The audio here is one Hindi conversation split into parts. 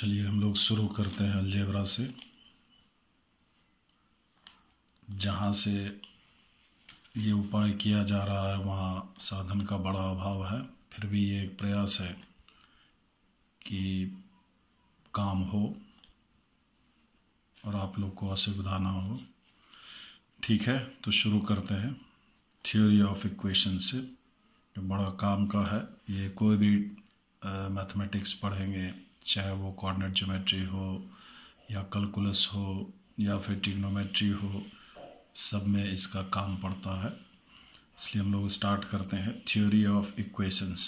चलिए हम लोग शुरू करते हैं अलजेब्रा से, जहाँ से ये उपाय किया जा रहा है वहाँ साधन का बड़ा अभाव है। फिर भी ये एक प्रयास है कि काम हो और आप लोग को असुविधा ना हो। ठीक है, तो शुरू करते हैं थ्योरी ऑफ इक्वेशन से, जो बड़ा काम का है। ये कोई भी मैथमेटिक्स पढ़ेंगे, चाहे वो कोऑर्डिनेट ज्योमेट्री हो या कैलकुलस हो या फिर ट्रिग्नोमेट्री हो, सब में इसका काम पड़ता है। इसलिए हम लोग स्टार्ट करते हैं थ्योरी ऑफ इक्वेशंस।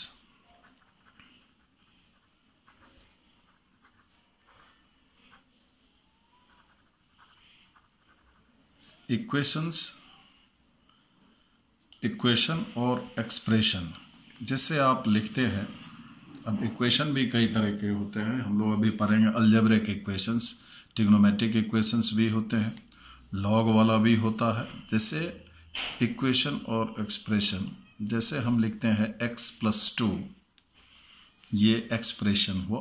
इक्वेशन और एक्सप्रेशन जैसे आप लिखते हैं। अब इक्वेशन भी कई तरह के होते हैं, हम लोग अभी पढ़ेंगे अलजेब्रिक इक्वेशंस, ट्रिग्नोमेट्रिक इक्वेशंस भी होते हैं, लॉग वाला भी होता है। जैसे इक्वेशन और एक्सप्रेशन, जैसे हम लिखते हैं x+2, ये एक्सप्रेशन हुआ,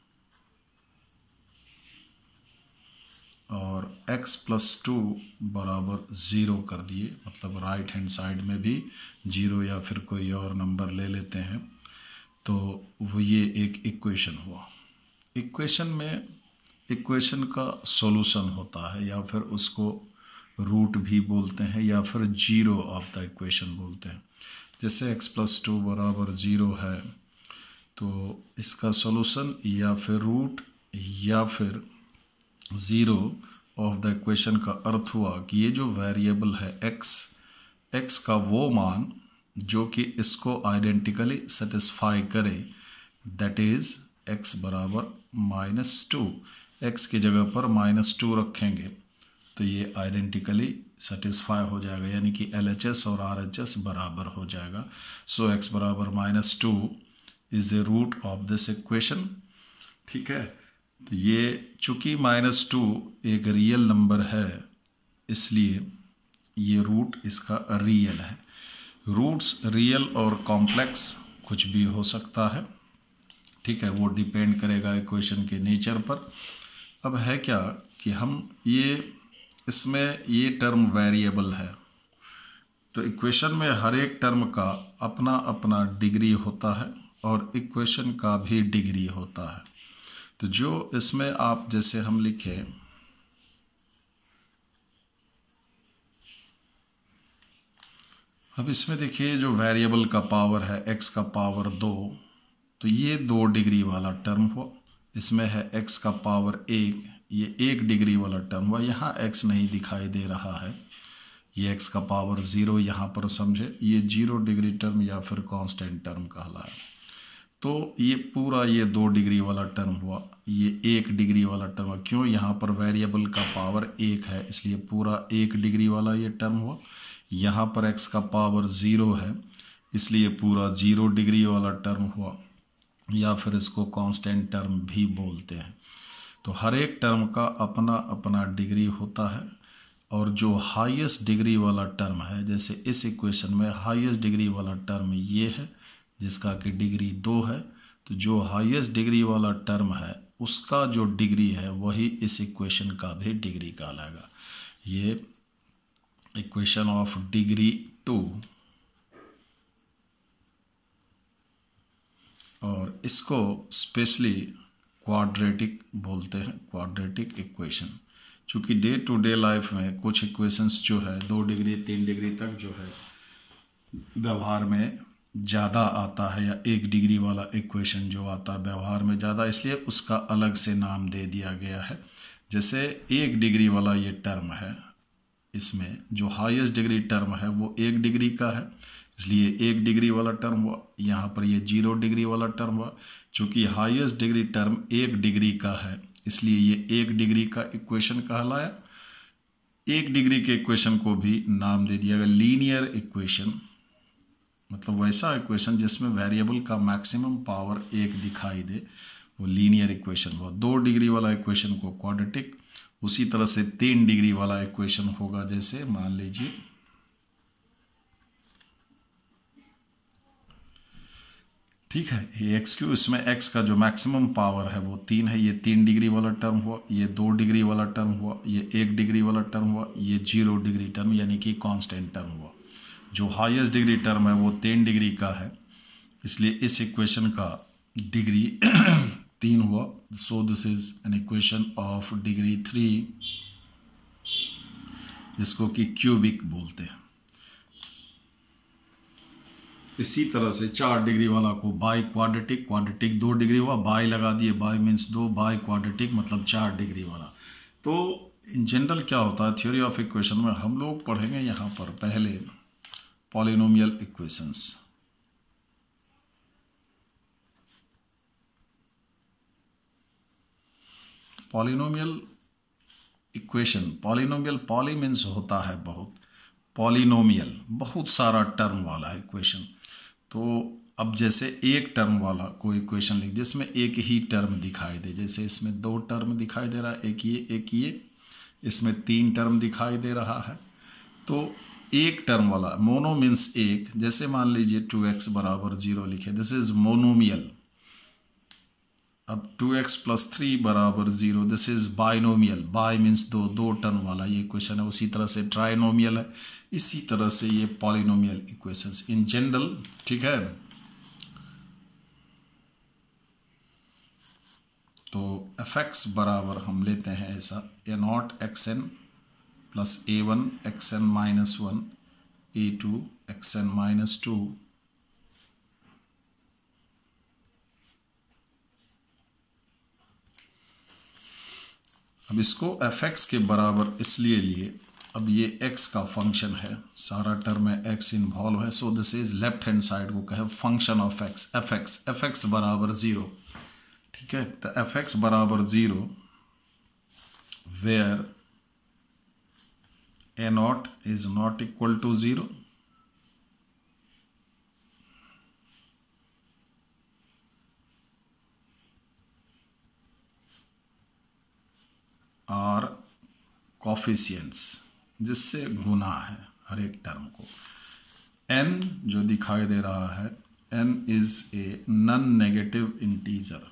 और x+2 बराबर 0 कर दिए, मतलब राइट हैंड साइड में भी 0 या फिर कोई और नंबर ले लेते हैं, तो वो ये एक इक्वेशन हुआ। इक्वेशन में इक्वेशन का सॉल्यूशन होता है, या फिर उसको रूट भी बोलते हैं, या फिर जीरो ऑफ द इक्वेशन बोलते हैं। जैसे x+2 बराबर 0 है, तो इसका सॉल्यूशन या फिर रूट या फिर ज़ीरो ऑफ द इक्वेशन का अर्थ हुआ कि ये जो वेरिएबल है x का वो मान जो कि इसको आइडेंटिकली सेटिस्फाई करे, दैट इज़ x बराबर -2। x की जगह पर -2 रखेंगे तो ये आइडेंटिकली सेटिस्फाई हो जाएगा, यानी कि LHS और RHS बराबर हो जाएगा। सो x बराबर -2 is a root of this equation. ठीक है, तो ये चूँकि -2 एक रियल नंबर है, इसलिए ये रूट इसका रियल है। रूट्स रियल और कॉम्प्लेक्स कुछ भी हो सकता है। ठीक है, वो डिपेंड करेगा इक्वेशन के नेचर पर। अब है क्या कि हम इसमें ये टर्म वेरिएबल है, तो इक्वेशन में हर एक टर्म का अपना अपना डिग्री होता है और इक्वेशन का भी डिग्री होता है। तो जो इसमें आप जैसे हम लिखें, अब इसमें देखिए जो वेरिएबल का पावर है x का पावर 2, तो ये 2 डिग्री वाला टर्म हुआ। इसमें है x का पावर 1, ये 1 डिग्री वाला टर्म हुआ। यहाँ x नहीं दिखाई दे रहा है, ये x का पावर 0 यहाँ पर समझे, ये 0 डिग्री टर्म या फिर कांस्टेंट टर्म कहलाए। तो ये पूरा ये 2 डिग्री वाला टर्म हुआ, ये 1 डिग्री वाला टर्म हुआ। क्यों? यहाँ पर वेरिएबल का पावर 1 है, इसलिए पूरा 1 डिग्री वाला ये टर्म हुआ। यहाँ पर x का पावर 0 है, इसलिए पूरा 0 डिग्री वाला टर्म हुआ, या फिर इसको कांस्टेंट टर्म भी बोलते हैं। तो हर एक टर्म का अपना अपना डिग्री होता है, और जो हाईएस्ट डिग्री वाला टर्म है, जैसे इस इक्वेशन में हाईएस्ट डिग्री वाला टर्म ये है, जिसका कि डिग्री 2 है। तो जो हाईएस्ट डिग्री वाला टर्म है उसका जो डिग्री है वही इस इक्वेशन का भी डिग्री कहलाएगा। ये इक्वेशन ऑफ डिग्री 2, और इसको स्पेशली क्वाड्रेटिक बोलते हैं, क्वाड्रेटिक इक्वेशन। क्योंकि डे टू डे लाइफ में कुछ इक्वेशंस जो है 2 डिग्री 3 डिग्री तक जो है व्यवहार में ज़्यादा आता है, या 1 डिग्री वाला इक्वेशन जो आता है व्यवहार में ज़्यादा, इसलिए उसका अलग से नाम दे दिया गया है। जैसे 1 डिग्री वाला ये टर्म है, इसमें जो हाईएस्ट डिग्री टर्म है वो 1 डिग्री का है, इसलिए 1 डिग्री वाला टर्म हुआ। यहाँ पर ये 0 डिग्री वाला टर्म हुआ। चूँकि हाईएस्ट डिग्री टर्म 1 डिग्री का है, इसलिए ये 1 डिग्री का इक्वेशन कहलाया। 1 डिग्री के इक्वेशन को भी नाम दे दिया गया लीनियर इक्वेशन, मतलब वैसा इक्वेशन जिसमें वेरिएबल का मैक्सिमम पावर 1 दिखाई दे, वो लीनियर इक्वेशन हुआ। 2 डिग्री वाला इक्वेशन को क्वाड्रेटिक, उसी तरह से 3 डिग्री वाला इक्वेशन होगा। जैसे मान लीजिए ठीक है। ये x3 इसमें x का जो मैक्सिमम पावर है वो 3 है। ये 3 डिग्री वाला टर्म हुआ, ये 2 डिग्री वाला टर्म हुआ, ये 1 डिग्री वाला टर्म हुआ, ये 0 डिग्री टर्म यानी कि कांस्टेंट टर्म हुआ। जो हाईएस्ट डिग्री टर्म है वो 10 डिग्री का है, इसलिए इस इक्वेशन का डिग्री 3 हुआ। So this is an equation of degree 3, जिसको कि क्यूबिक बोलते हैं। इसी तरह से 4 डिग्री वाला को बाई क्वाड्रेटिक, क्वाड्रेटिक 2 डिग्री हुआ, बाई लगा दिए, बाई मीन्स 2, बाई क्वाड्रेटिक मतलब 4 डिग्री वाला। तो इन जनरल क्या होता है थ्योरी ऑफ इक्वेशन में, हम लोग पढ़ेंगे यहाँ पर पहले polynomial equations. Polynomial equation, polynomial, poly means होता है बहुत, पॉलिनोमियल बहुत सारा टर्म वाला इक्वेशन। तो अब जैसे एक टर्म वाला कोई इक्वेशन लिख, जिसमें एक ही टर्म दिखाई दे, जैसे इसमें 2 टर्म दिखाई दे रहा है, एक ये, इसमें 3 टर्म दिखाई दे रहा है। तो एक टर्म वाला, मोनो मीन्स एक, जैसे मान लीजिए 2x बराबर 0 लिखे, दिस इज मोनोमियल। अब 2x + 3 बराबर 0, this is binomial. Bi means 2 term वाला ये इक्वेशन है। उसी तरह से ट्राइनोमियल है, इसी तरह से ये पॉलिनोमियल इक्वेशंस इन जनरल। ठीक है, तो fx बराबर हम लेते हैं ऐसा, a0 xn + a1 xn - 1 a2 xn - 2 अब इसको fx के बराबर इसलिए लिए, अब ये x का फंक्शन है, सारा टर्म में x इन्वॉल्व है, so this is left hand side को कहे फंक्शन ऑफ x, fx बराबर 0। ठीक है, तो fx बराबर 0 where a0 is not equal to 0 और कोफिशिएंट्स, जिससे गुना है हर एक टर्म को। n जो दिखाई दे रहा है, n is a non negative integer,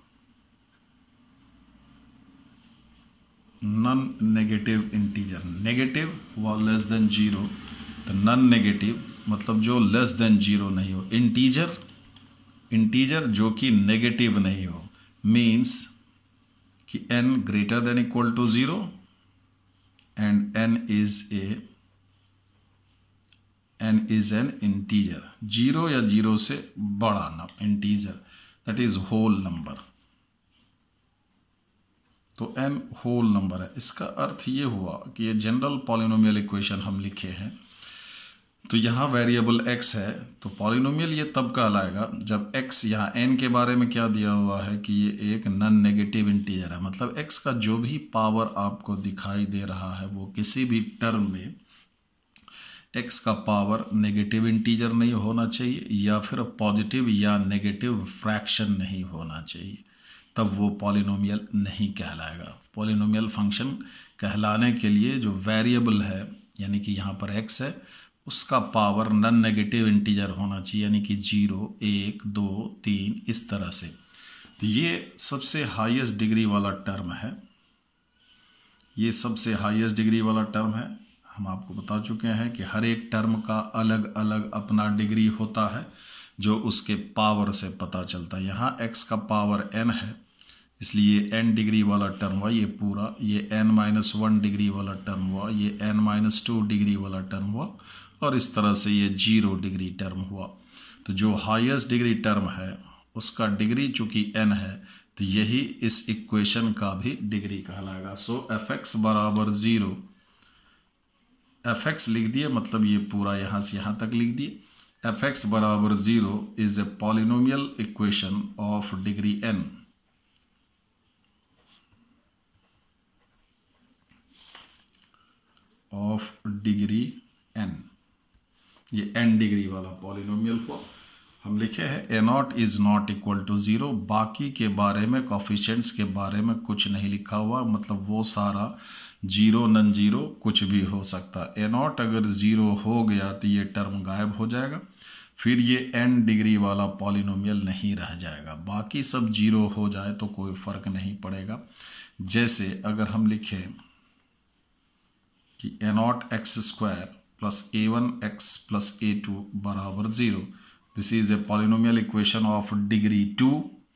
non negative integer. Negative हुआ लेस देन 0, तो नॉन नेगेटिव मतलब जो लेस देन 0 नहीं हो। इंटीजर, इंटीजर जो कि नेगेटिव नहीं हो, मीन्स कि n greater than equal to 0 and n is an integer. 0 या 0 से बड़ा ना integer, that is whole number. तो n होल नंबर है। इसका अर्थ ये हुआ कि ये जनरल पॉलिनोमियल इक्वेशन हम लिखे हैं, तो यहाँ वेरिएबल x है, तो पॉलिनोमियल ये तब कहलाएगा जब x, यहाँ n के बारे में क्या दिया हुआ है कि ये एक नॉन नेगेटिव इंटीजर है। मतलब x का जो भी पावर आपको दिखाई दे रहा है वो किसी भी टर्म में x का पावर नेगेटिव इंटीजर नहीं होना चाहिए, या फिर पॉजिटिव या नेगेटिव फ्रैक्शन नहीं होना चाहिए, तब वो पॉलिनोमियल नहीं कहलाएगा। पॉलिनोमियल फंक्शन कहलाने के लिए जो वेरिएबल है, यानी कि यहाँ पर x है, उसका पावर नॉन नेगेटिव इंटीजर होना चाहिए, यानी कि 0, 1, 2, 3 इस तरह से। तो ये सबसे हाईएस्ट डिग्री वाला टर्म है, ये सबसे हाईएस्ट डिग्री वाला टर्म है। हम आपको बता चुके हैं कि हर एक टर्म का अलग अलग अपना डिग्री होता है, जो उसके पावर से पता चलता है। यहाँ x का पावर n है, इसलिए n डिग्री वाला टर्म हुआ ये पूरा, ये n-1 डिग्री वाला टर्म हुआ, ये n-2 डिग्री वाला टर्म हुआ, और इस तरह से ये 0 डिग्री टर्म हुआ। तो जो हाईएस्ट डिग्री टर्म है उसका डिग्री चूंकि n है, तो यही इस इक्वेशन का भी डिग्री कहलाएगा। सो fx बराबर 0, fx लिख दिए, मतलब ये पूरा यहाँ से यहाँ तक लिख दिए। fx बराबर 0 is a polynomial equation of degree n। Of degree n, ये n डिग्री वाला पॉलिनोमियल हुआ। हम लिखे हैं a0 is not equal to 0। बाकी के बारे में, कोफिशिएंट्स के बारे में कुछ नहीं लिखा हुआ, मतलब वो सारा 0 नॉन 0 कुछ भी हो सकता है। a0 अगर 0 हो गया तो ये टर्म गायब हो जाएगा, फिर ये n डिग्री वाला पॉलिनोमियल नहीं रह जाएगा, बाकी सब 0 हो जाए तो कोई फ़र्क नहीं पड़ेगा। जैसे अगर हम लिखें कि a0x² plus a1x plus a2 बराबर 0, this is a polynomial equation of degree 2।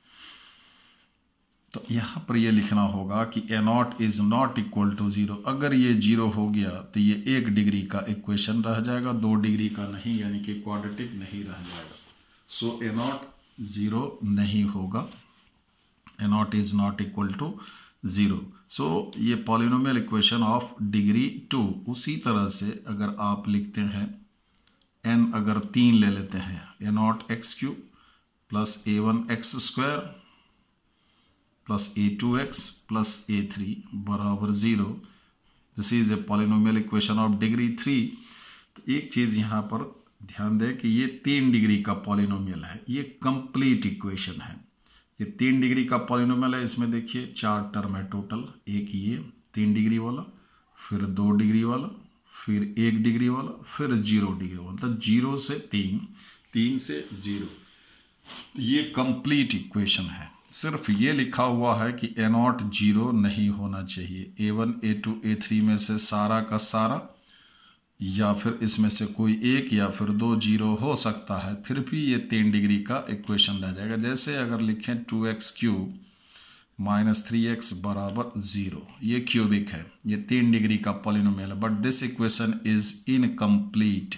तो यहाँ पर ये लिखना होगा कि a0 is not equal to 0। अगर ये 0 हो गया तो ये 1 डिग्री का इक्वेशन रह जाएगा, 2 डिग्री का नहीं, यानी कि क्वाड्रेटिक नहीं रह जाएगा। सो a0 0 नहीं होगा, a0 is not equal to 0। So ये पॉलिनोमियल इक्वेशन ऑफ डिग्री 2। उसी तरह से अगर आप लिखते हैं n अगर 3 ले लेते हैं, a0x³ plus a1x² plus a2x plus a3 बराबर 0, this is a polynomial equation of degree 3। तो एक चीज़ यहाँ पर ध्यान दें कि ये 3 डिग्री का पॉलिनोमियल है, ये कंप्लीट इक्वेशन है। ये 3 डिग्री का पॉलिनोमियल है, इसमें देखिए 4 टर्म है टोटल। एक ये 3 डिग्री वाला, फिर 2 डिग्री वाला, फिर 1 डिग्री वाला, फिर 0 डिग्री वाला, मतलब 0 से 3, 3 से 0। ये कंप्लीट इक्वेशन है। सिर्फ ये लिखा हुआ है कि a0 0 नहीं होना चाहिए। a1 a2 a3 में से सारा का सारा या फिर इसमें से कोई एक या फिर 2 0 हो सकता है, फिर भी ये 3 डिग्री का इक्वेशन रह जाएगा। जैसे अगर लिखें 2x³ माइनस 3x बराबर 0, ये क्यूबिक है, ये 3 डिग्री का पॉलिनोमियल है, but this equation is incomplete.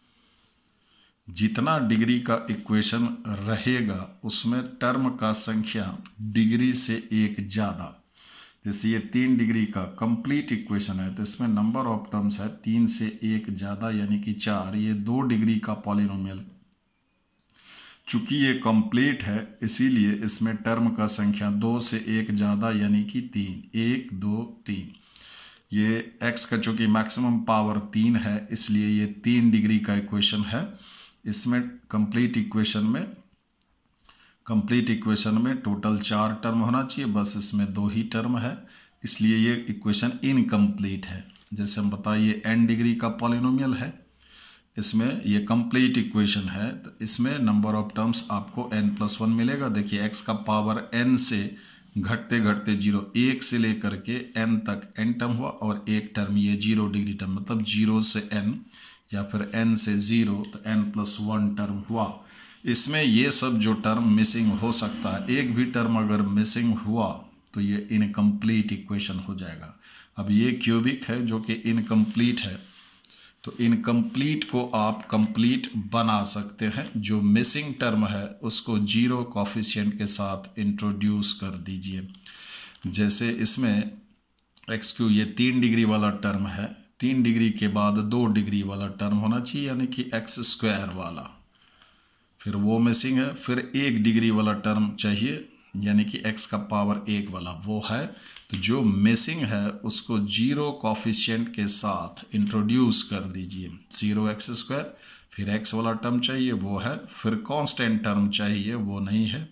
जितना डिग्री का इक्वेशन रहेगा उसमें टर्म का संख्या डिग्री से एक ज़्यादा। जैसे ये 3 डिग्री का कंप्लीट इक्वेशन है तो इसमें नंबर ऑफ टर्म्स है 3 से एक ज़्यादा, यानी कि 4। ये 2 डिग्री का पॉलिनोमियल, चूँकि ये कंप्लीट है इसीलिए इसमें टर्म का संख्या 2 से एक ज़्यादा, यानी कि 3, 1 2 3। ये x का चूँकि मैक्सिमम पावर 3 है इसलिए ये 3 डिग्री का इक्वेशन है। इसमें कंप्लीट इक्वेशन में टोटल 4 टर्म होना चाहिए, बस इसमें 2 ही टर्म है, इसलिए ये इक्वेशन इनकम्प्लीट है। जैसे हम बताइए n डिग्री का पॉलिनोमियल है, इसमें ये कंप्लीट इक्वेशन है, तो इसमें नंबर ऑफ टर्म्स आपको n+1 मिलेगा। देखिए x का पावर n से घटते घटते 0, 1 से लेकर के n तक n टर्म हुआ और एक टर्म ये 0 डिग्री टर्म, मतलब 0 से n या फिर n से 0 तो n+1 टर्म हुआ। इसमें ये सब जो टर्म मिसिंग हो सकता है, एक भी टर्म अगर मिसिंग हुआ तो ये इनकम्प्लीट इक्वेशन हो जाएगा। अब ये क्यूबिक है जो कि इनकम्प्लीट है, तो इनकम्प्लीट को आप कंप्लीट बना सकते हैं। जो मिसिंग टर्म है उसको 0 कोफिशिएंट के साथ इंट्रोड्यूस कर दीजिए। जैसे इसमें x³ ये 3 डिग्री वाला टर्म है, 3 डिग्री के बाद 2 डिग्री वाला टर्म होना चाहिए, यानी कि x² वाला, फिर वो मिसिंग है। फिर 1 डिग्री वाला टर्म चाहिए, यानी कि x का पावर 1 वाला, वो है। तो जो मिसिंग है उसको 0 कोफिशिएंट के साथ इंट्रोड्यूस कर दीजिए, 0x²। फिर x वाला टर्म चाहिए, वो है। फिर कांस्टेंट टर्म चाहिए, वो नहीं है।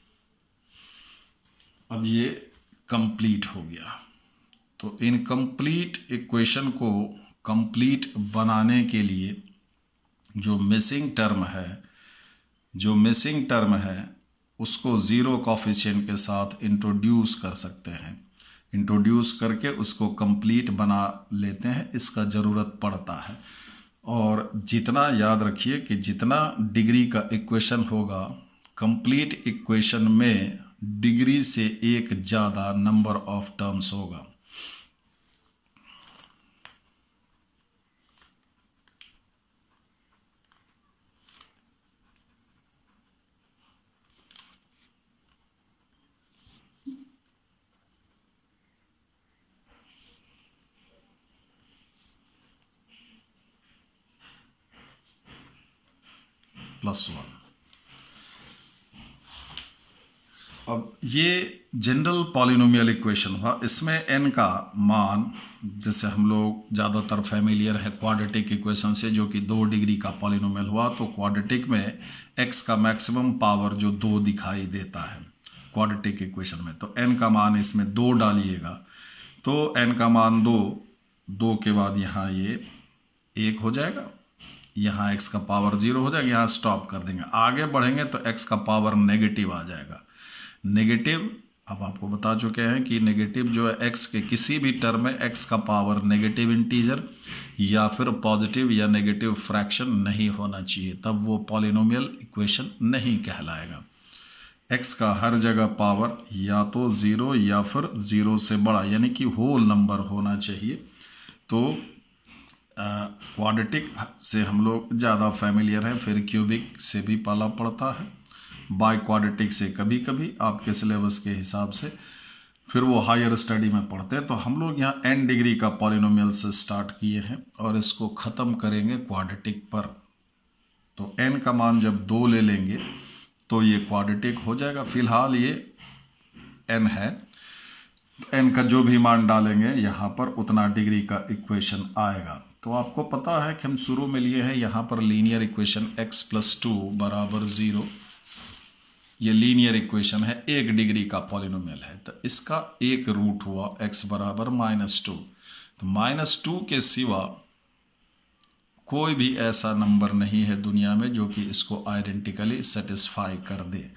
अब ये कंप्लीट हो गया। तो इनकम्प्लीट इक्वेशन को कंप्लीट बनाने के लिए जो मिसिंग टर्म है उसको 0 कोफिशिएंट के साथ इंट्रोड्यूस कर सकते हैं। इंट्रोड्यूस करके उसको कंप्लीट बना लेते हैं, इसका ज़रूरत पड़ता है। और जितना याद रखिए कि जितना डिग्री का इक्वेशन होगा, कंप्लीट इक्वेशन में डिग्री से एक ज़्यादा नंबर ऑफ टर्म्स होगा। +1। अब ये जनरल पॉलिनोमियल इक्वेशन हुआ। इसमें n का मान, जैसे हम लोग ज़्यादातर फैमिलियर है क्वाड्रेटिक इक्वेशन से, जो कि 2 डिग्री का पॉलिनोमियल हुआ, तो क्वाड्रेटिक में x का मैक्सिमम पावर जो 2 दिखाई देता है क्वाड्रेटिक इक्वेशन में, तो n का मान इसमें 2 डालिएगा तो n का मान 2 के बाद यहाँ ये 1 हो जाएगा। यहाँ x का पावर 0 हो जाएगा, यहाँ स्टॉप कर देंगे। आगे बढ़ेंगे तो x का पावर नेगेटिव आ जाएगा। नेगेटिव अब आपको बता चुके हैं कि नेगेटिव जो है x के किसी भी टर्म में x का पावर नेगेटिव इंटीजर या फिर पॉजिटिव या नेगेटिव फ्रैक्शन नहीं होना चाहिए, तब वो पॉलिनोमियल इक्वेशन नहीं कहलाएगा। x का हर जगह पावर या तो 0 या फिर 0 से बड़ा यानी कि होल नंबर होना चाहिए। तो क्वाड्रेटिक से हम लोग ज़्यादा फैमिलियर हैं, फिर क्यूबिक से भी पाला पड़ता है, बाई क्वाड्रेटिक से कभी कभी आपके सिलेबस के हिसाब से, फिर वो हायर स्टडी में पढ़ते हैं। तो हम लोग यहाँ n डिग्री का पॉलिनोमियल से स्टार्ट किए हैं और इसको ख़त्म करेंगे क्वाड्रेटिक पर। तो n का मान जब 2 ले लेंगे तो ये क्वाड्रेटिक हो जाएगा। फिलहाल ये n है, n का जो भी मान डालेंगे यहाँ पर उतना डिग्री का इक्वेशन आएगा। तो आपको पता है कि हम शुरू में लिए हैं यहाँ पर लीनियर इक्वेशन x + 2 = 0। ये लीनियर इक्वेशन है, 1 डिग्री का पॉलिनोमियल है। तो इसका एक रूट हुआ x = -2। तो -2 के सिवा कोई भी ऐसा नंबर नहीं है दुनिया में जो कि इसको आइडेंटिकली सेटिस्फाई कर दे।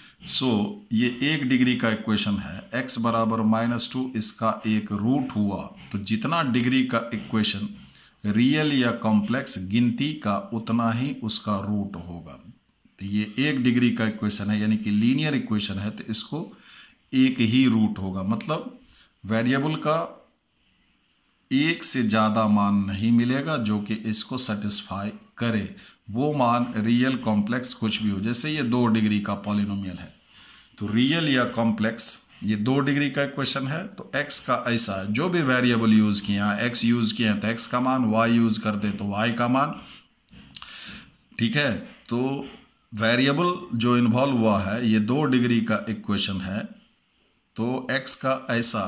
ये 1 डिग्री का इक्वेशन है, x = -2, इसका एक रूट हुआ। तो जितना डिग्री का इक्वेशन रियल या कॉम्प्लेक्स गिनती का उतना ही उसका रूट होगा। तो ये 1 डिग्री का इक्वेशन है यानी कि लीनियर इक्वेशन है, तो इसको एक ही रूट होगा। मतलब वेरिएबल का एक से ज़्यादा मान नहीं मिलेगा जो कि इसको सेटिस्फाई करे, वो मान रियल कॉम्प्लेक्स कुछ भी हो। जैसे ये 2 डिग्री का पॉलिनोमियल है, तो रियल या कॉम्प्लेक्स ये 2 डिग्री का इक्वेशन है। तो x का ऐसा जो भी वेरिएबल यूज़ किए हैं, x यूज़ किए हैं तो x का मान, y यूज़ कर दे तो y का मान, ठीक है। तो वेरिएबल जो इन्वॉल्व हुआ है ये 2 डिग्री का इक्वेशन है, तो x का ऐसा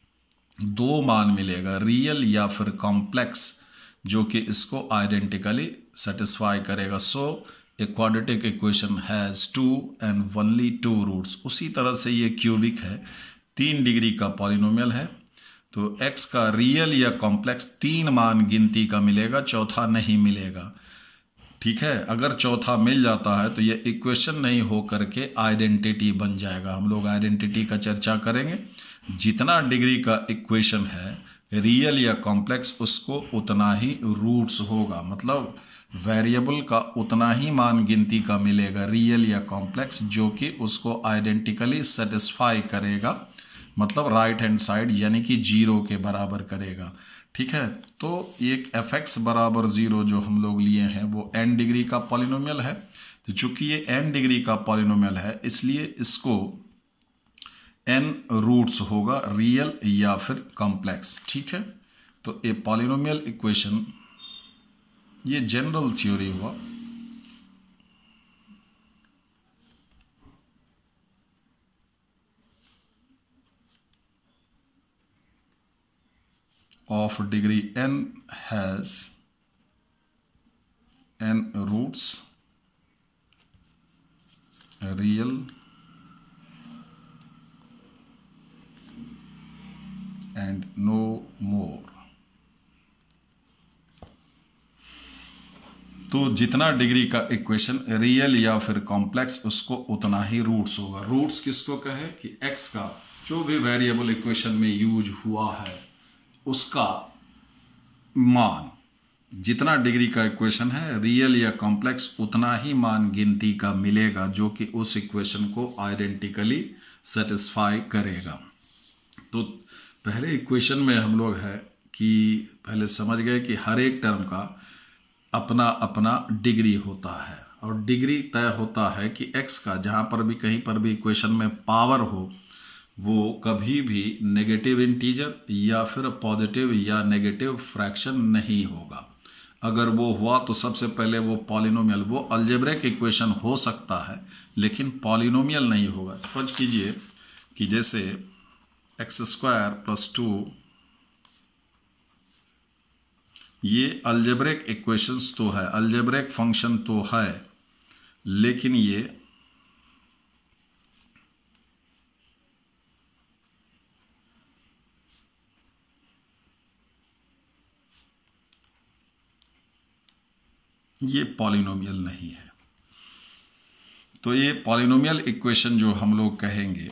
2 मान मिलेगा, रियल या फिर कॉम्प्लेक्स, जो कि इसको आइडेंटिकली सेटिस्फाई करेगा। A quadratic equation has 2 and only 2 roots. उसी तरह से ये क्यूबिक है, 3 डिग्री का पॉलिनोमियल है। तो x का रियल या कॉम्प्लेक्स 3 मान गिनती का मिलेगा, चौथा नहीं मिलेगा, ठीक है। अगर चौथा मिल जाता है तो ये इक्वेशन नहीं हो करके आइडेंटिटी बन जाएगा। हम लोग आइडेंटिटी का चर्चा करेंगे। जितना डिग्री का इक्वेशन है रियल या कॉम्प्लेक्स, उसको उतना ही रूट्स होगा। मतलब वेरिएबल का उतना ही मान गिनती का मिलेगा, रियल या कॉम्प्लेक्स, जो कि उसको आइडेंटिकली सेटिस्फाई करेगा, मतलब राइट हैंड साइड यानी कि 0 के बराबर करेगा, ठीक है। तो एक fx = 0 जो हम लोग लिए हैं वो n डिग्री का पॉलिनोमियल है। तो चूंकि ये n डिग्री का पॉलिनोमियल है इसलिए इसको n रूट्स होगा, रियल या फिर कॉम्प्लेक्स, ठीक है। तो ये पॉलिनोमियल इक्वेशन, ये जनरल थ्योरी हुआ। of degree n has n roots, real and no more। तो जितना डिग्री का इक्वेशन रियल या फिर कॉम्प्लेक्स, उसको उतना ही रूट्स होगा। रूट्स किसको कहे कि x का जो भी वेरिएबल इक्वेशन में यूज हुआ है उसका मान, जितना डिग्री का इक्वेशन है रियल या कॉम्प्लेक्स उतना ही मान गिनती का मिलेगा, जो कि उस इक्वेशन को आइडेंटिकली सेटिस्फाई करेगा। तो पहले इक्वेशन में हम लोग है कि पहले समझ गए कि हर एक टर्म का अपना अपना डिग्री होता है, और डिग्री तय होता है कि x का जहाँ पर भी कहीं पर भी इक्वेशन में पावर हो वो कभी भी नेगेटिव इंटीजर या फिर पॉजिटिव या नेगेटिव फ्रैक्शन नहीं होगा। अगर वो हुआ तो सबसे पहले वो पॉलिनोमियल, वो अलजेब्रिक इक्वेशन हो सकता है लेकिन पॉलिनोमियल नहीं होगा। सपोज कीजिए कि जैसे x² + 2, ये अलजेब्रिक इक्वेशंस तो है, अलजेब्रिक फंक्शन तो है, लेकिन ये ये पॉलिनोमियल नहीं है। तो ये पॉलिनोमियल इक्वेशन जो हम लोग कहेंगे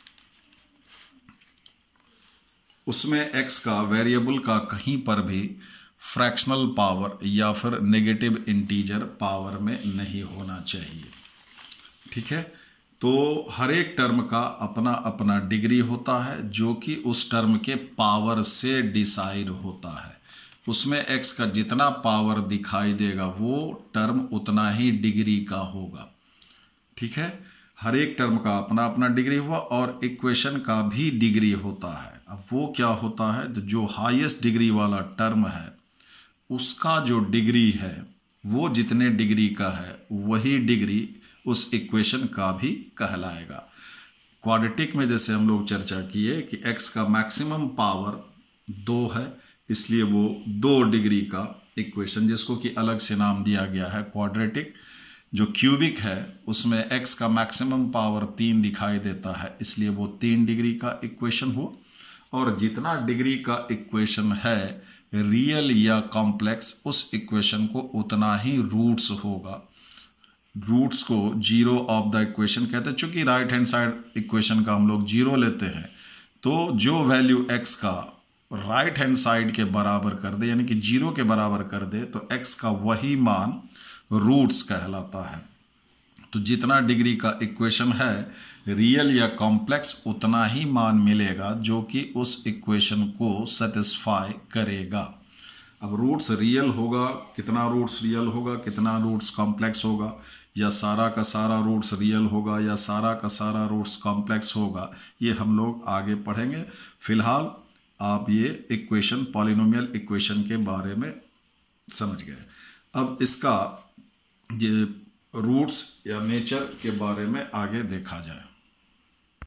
उसमें x का वेरिएबल का कहीं पर भी फ्रैक्शनल पावर या फिर नेगेटिव इंटीजर पावर में नहीं होना चाहिए। ठीक है, तो हर एक टर्म का अपना अपना डिग्री होता है जो कि उस टर्म के पावर से डिसाइड होता है। उसमें x का जितना पावर दिखाई देगा वो टर्म उतना ही डिग्री का होगा। ठीक है, हर एक टर्म का अपना अपना डिग्री हुआ और इक्वेशन का भी डिग्री होता है। अब वो क्या होता है, तो जो हाईएस्ट डिग्री वाला टर्म है उसका जो डिग्री है वो जितने डिग्री का है वही डिग्री उस इक्वेशन का भी कहलाएगा। क्वाड्रेटिक में जैसे हम लोग चर्चा किए कि x का मैक्सिमम पावर 2 है, इसलिए वो 2 डिग्री का इक्वेशन, जिसको कि अलग से नाम दिया गया है क्वाड्रेटिक। जो क्यूबिक है उसमें x का मैक्सिमम पावर 3 दिखाई देता है, इसलिए वो 3 डिग्री का इक्वेशन हो। और जितना डिग्री का इक्वेशन है रियल या कॉम्प्लेक्स, उस इक्वेशन को उतना ही रूट्स होगा। रूट्स को जीरो ऑफ द इक्वेशन कहते हैं। चूंकि राइट हैंड साइड इक्वेशन का हम लोग जीरो लेते हैं, तो जो वैल्यू x का राइट हैंड साइड के बराबर कर दे यानी कि जीरो के बराबर कर दे तो x का वही मान रूट्स कहलाता है। तो जितना डिग्री का इक्वेशन है रियल या कॉम्प्लेक्स उतना ही मान मिलेगा जो कि उस इक्वेशन को सेटिस्फाई करेगा। अब रूट्स रियल होगा, कितना रूट्स रियल होगा, कितना रूट्स कॉम्प्लेक्स होगा, या सारा का सारा रूट्स रियल होगा या सारा का सारा रूट्स कॉम्प्लेक्स होगा, ये हम लोग आगे पढ़ेंगे। फिलहाल आप ये इक्वेशन पॉलिनोमियल इक्वेशन के बारे में समझ गए। अब इसका ये रूट्स या नेचर के बारे में आगे देखा जाए।